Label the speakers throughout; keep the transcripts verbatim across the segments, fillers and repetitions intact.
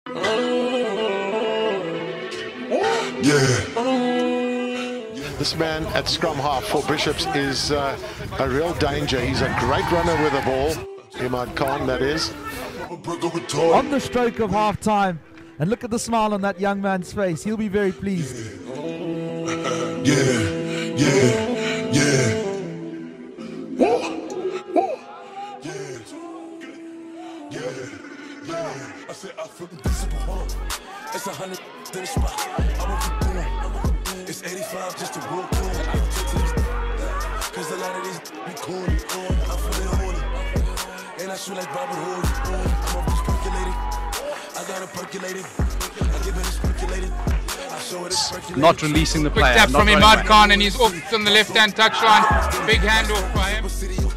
Speaker 1: This man at scrum half for Bishops is uh, a real danger. He's a great runner with the ball. Imad Khan, that is.
Speaker 2: On the stroke of half time. And look at the smile on that young man's face. He'll be very pleased.
Speaker 3: Yeah, yeah, yeah. I said I feel invisible, huh? It's a hundred in the spot. I won't keep going. It's eighty-five just to walk on. I don't take to this. Cause a lot of these be corny. I'm feeling horny. And I shoot like Robert Horry. I'm up just percolated. I got it percolated. I give it a percolated. I show it a percolated.
Speaker 4: Not releasing the player.
Speaker 5: Quick tap from Imad Khan and he's off on the left-hand touchline. Big handoff by him.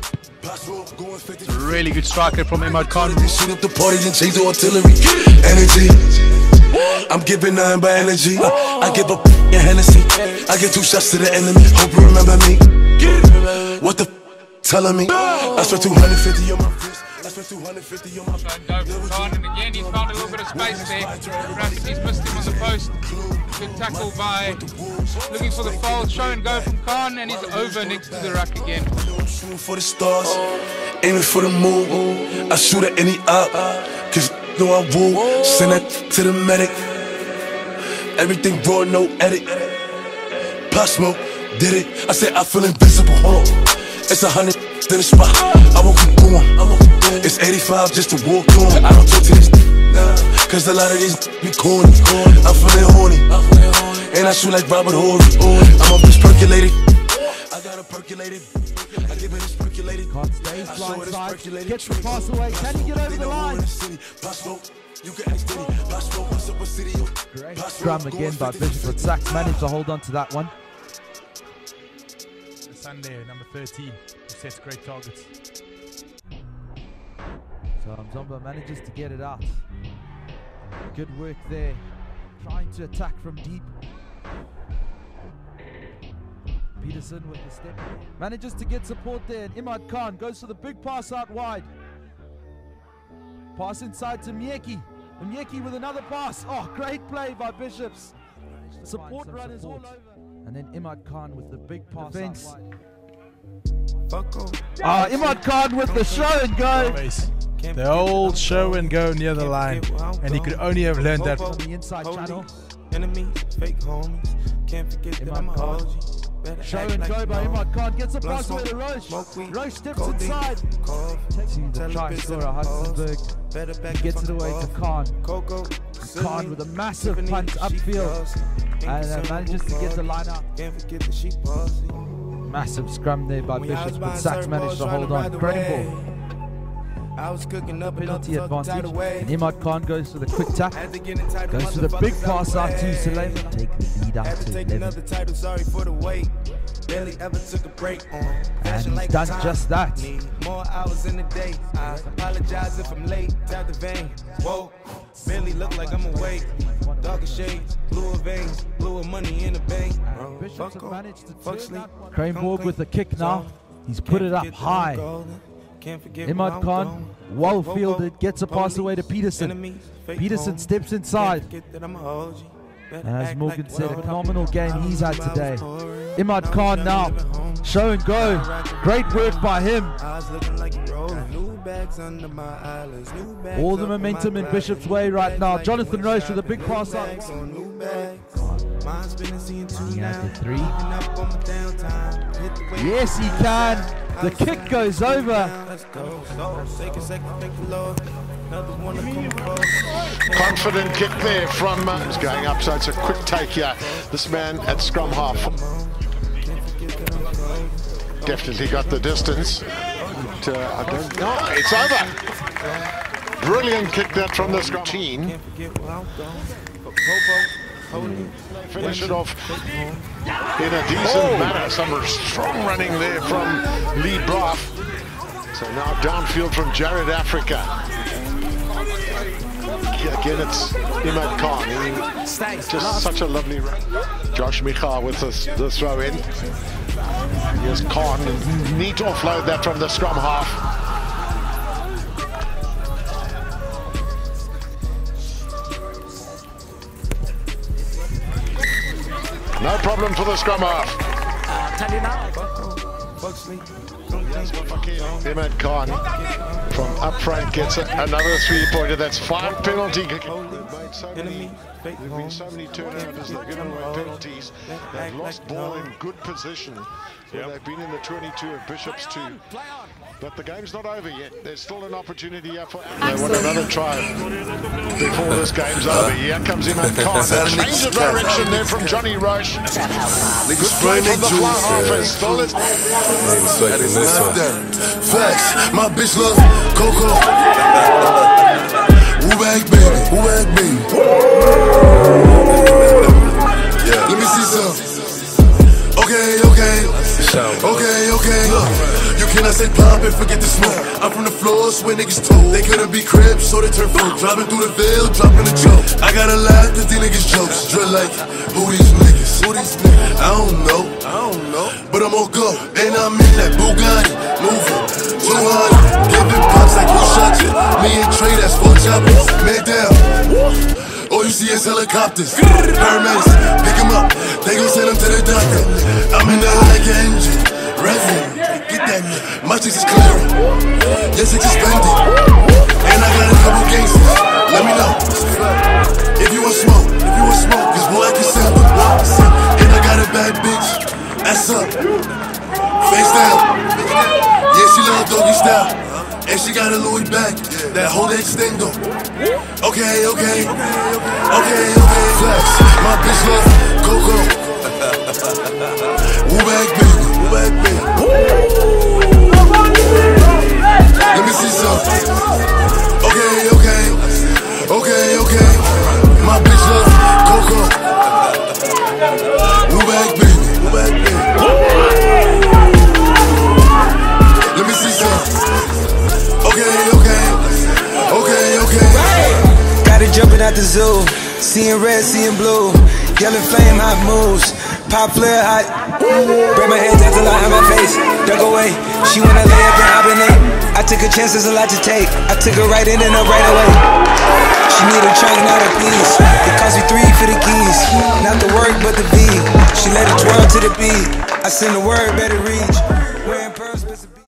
Speaker 4: Really good striker from Imad Khan.
Speaker 3: Shoot up the party and change the artillery. Energy. I'm giving nothing but energy. I give up a Hennessy. I get two shots to the enemy. Hope you remember me. What the f telling me? I spent two hundred fifty on my wrist. I spent two hundred fifty on my
Speaker 5: Khan, and again he's found a little bit of space there. Rafferty's missed him on the post. Good tackle by, looking for the foul. Show and go from Khan, and he's over next to the ruck again.
Speaker 3: Shooting for the stars, aiming for the moon. I shoot at any up, cause know I woo. Send that to the medic. Everything raw, no edit. Pop Smoke, did it. I said I feel invisible, huh? It's a hundred in the spot. I won't keep going. It's eighty-five just to walk on. I don't talk to this cause a lot of these be corny. I'm feeling horny. And I shoot like Robert Horry. I'm up just percolated. I got it percolated. I give it a percolated.
Speaker 2: Can't stay blindside. Gets the pass away. Can he get over the line? Great scrum again by Bishop, but Sachs managed to hold on to that one.
Speaker 6: Sunday, number thirteen, he sets great targets.
Speaker 2: So Mzomba manages to get it out. Good work there. Trying to attack from deep. Peterson with the step. Manages to get support there, and Imad Khan goes for the big pass out wide. Pass inside to Myeki. And Myeki with another pass. Oh, great play by Bishops. Support run is all over. And then Imad Khan with the big pass Defense. out wide. Ah, Imad Khan with the show and go.
Speaker 6: The old show and go near the line. And he could only have learned that
Speaker 2: on the inside channel.
Speaker 7: Enemies, fake homies. Can't forget that I'm a O G.
Speaker 2: Show and go by Imad Khan. Gets a pass away to Roche. Roche steps inside. See the try scorer, Hudson. He gets it away to Khan. Khan with a massive punch upfield. And uh, manages to get the line out. Massive scrum there by Bishops, but Sachs managed to hold on. Great ball.
Speaker 7: I was cooking up
Speaker 2: penalty advantage. And Imad Khan goes for the quick tap. Goes for the big pass out to Suleiman. Take the lead out to eleven.
Speaker 7: Title, sorry for the wait. Barely ever took a break on.
Speaker 2: And he's done just that.
Speaker 7: More hours in the day. I apologize if I'm late. Tap the vein. Whoa. Barely look like I'm awake. Darker shades, bluer veins, bluer money in the bank.
Speaker 2: Bishops have managed to turn that one. Krahenborg with the kick now. He's put it up high. Imad Khan, well fielded, gets a pass away to Peterson. Peterson steps inside. And as Morgan said, a phenomenal game he's had today. Imad Khan now, show and go. Great work by him. All the momentum in Bishop's way right now. Jonathan Roche with a big pass up. He had the three. Yes, he can. The kick goes over.
Speaker 1: Confident kick there from uh, he's going up, so it's a quick take here. This man at scrum half definitely got the distance. But, uh, I don't know. It's over. Brilliant kick that from the scrum team. Finish it off in a decent oh. manner. Some strong running there from Lee Braff. So now downfield from Jared Africa. Again, it's Imad Khan. Just such a lovely run. Josh Micha with this, the throw in. Here's Khan. Neat offload that from the scrum half. No problem for the scrum half. Imad Khan from up front gets another three-pointer. That's five penalty kicks. They've made so many, there've been so many turnovers. They've given away penalties. They've lost ball in good position. Where they've been in the twenty-two of Bishops too. But the game's not over yet. There's still an opportunity here for. They want another try before this game's over. Here comes Imad Khan. Change of direction there from Johnny Roche. Good play from the fly half and still is.
Speaker 3: Facts, my bitch love Coco. Who back baby? Who back baby? Yeah. Let me see some. Okay, okay, okay, okay. Look, you cannot say pop and forget the smoke. I'm from the floors where niggas told they couldn't be cribs, so they turn full. Driving through the veil, dropping the joke. I gotta laugh at these niggas jokes. Drill like, who these niggas? Who these niggas? I don't know, I don't know. But I'm on go, and I'm in that Bugatti, moving two hundred, giving pops like who shot you? Me and Trey, that's four choppers. Man down. All you see is helicopters, paramedics, pick him up, they gon' send him to the doctor. I'm in the high engine, revving, get that nigga. My chicks is clearing, your chicks is spending, and I got a couple gangsters. Let me know if you want smoke, if you want smoke, cause boy I can sample. And I got a bad bitch, ass up, face down. Yeah, she love doggy style. And she got a Louis back, that whole extendo. Okay, okay, okay, okay. Flex, my bitch love Coco. Who back baby? Who back baby? Let me see some. Okay, okay, okay, okay. My bitch love Coco. Who back baby? Who back baby? Let me see some. Okay, okay, okay, okay.
Speaker 7: Got it jumping out the zoo, seeing red, seeing blue, yellow flame, hot moves, pop flare hot. Break my hands until I have my face, duck away. She wanna lay up and hibernate. I took a chance, there's a lot to take. I took her right in and up right away. She need a train, not a piece. It cost me three for the keys, not the work but the beat. She let it twirl to the beat. I send the word, better reach.